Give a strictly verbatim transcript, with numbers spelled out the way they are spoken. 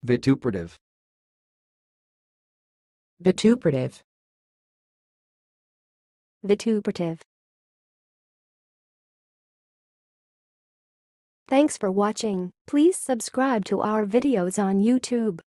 vituperative, vituperative, vituperative. Thanks for watching. Please subscribe to our videos on YouTube.